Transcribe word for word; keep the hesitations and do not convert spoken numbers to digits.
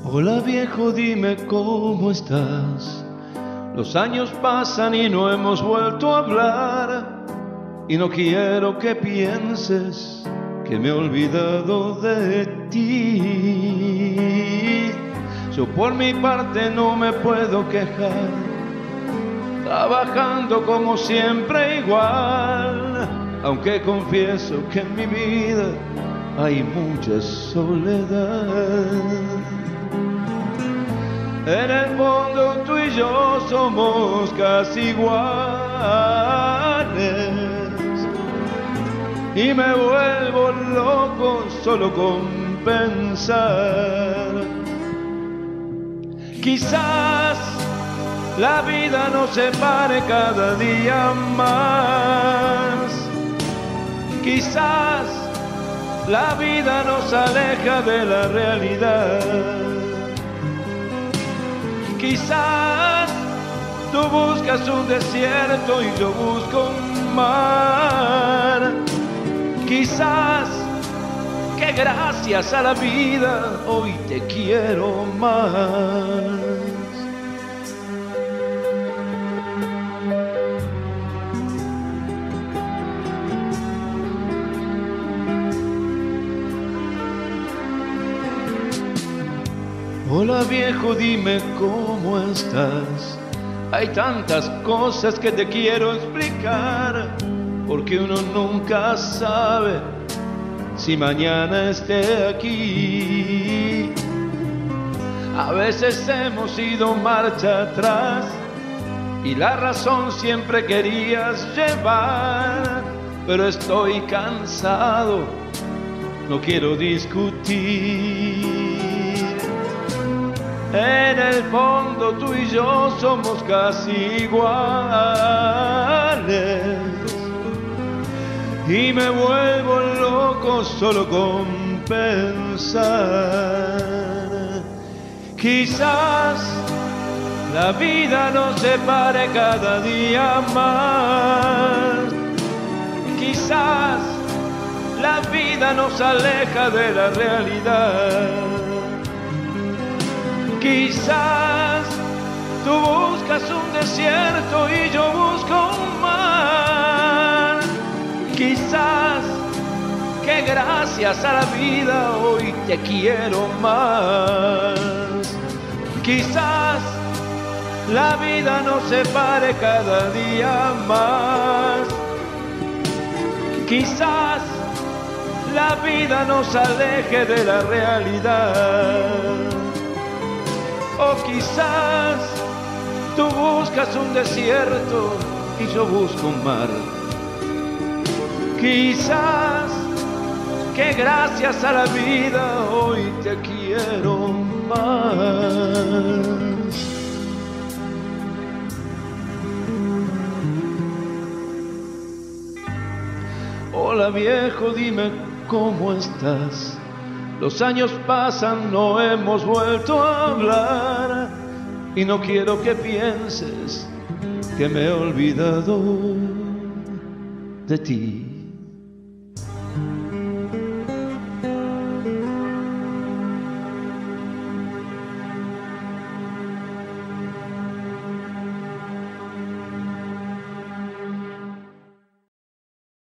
Hola viejo, dime cómo estás. Los años pasan y no hemos vuelto a hablar, y no quiero que pienses que me he olvidado de ti. Yo por mi parte no me puedo quejar, trabajando como siempre igual, aunque confieso que en mi vida hay mucha soledad. En el fondo tú y yo somos casi iguales, y me vuelvo loco solo con pensar. Quizás la vida nos separe cada día más, quizás la vida nos aleja de la realidad. Quizás tú buscas un desierto y yo busco un mar. Quizás que gracias a la vida hoy te quiero más. Hola viejo, dime cómo estás. Hay tantas cosas que te quiero explicar, porque uno nunca sabe si mañana esté aquí. A veces hemos ido marcha atrás y la razón siempre querías llevar, pero estoy cansado, no quiero discutir. En el fondo tú y yo somos casi iguales, y me vuelvo loco solo con pensar. Quizás la vida nos separe cada día más, quizás la vida nos aleja de la realidad. Quizás tú buscas un desierto y yo busco un mar. Quizás que gracias a la vida hoy te quiero más. Quizás la vida nos separe cada día más, quizás la vida nos aleje de la realidad. O quizás tú buscas un desierto y yo busco un mar. Quizás que gracias a la vida hoy te quiero más. Hola viejo, dime cómo estás. Los años pasan, no hemos vuelto a hablar, y no quiero que pienses que me he olvidado de ti.